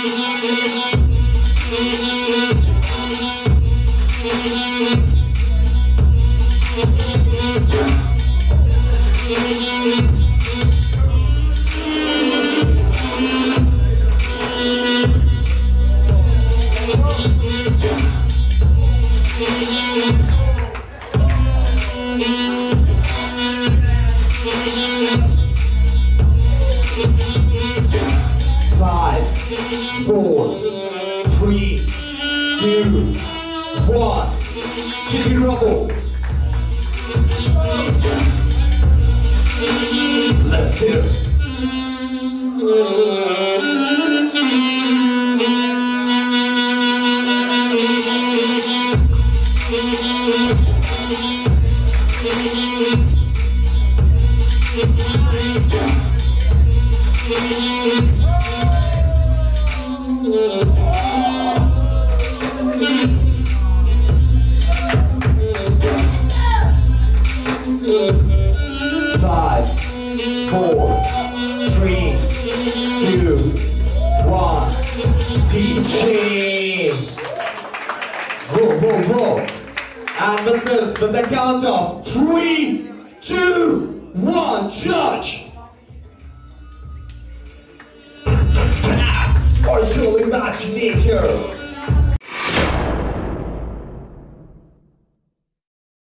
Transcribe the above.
Chitti Robo. Let's do it. 5, 4, 3, 2, 1. DJ. Whoa. And the count of 3, 2, 1. Judge. Arshal Imaginator.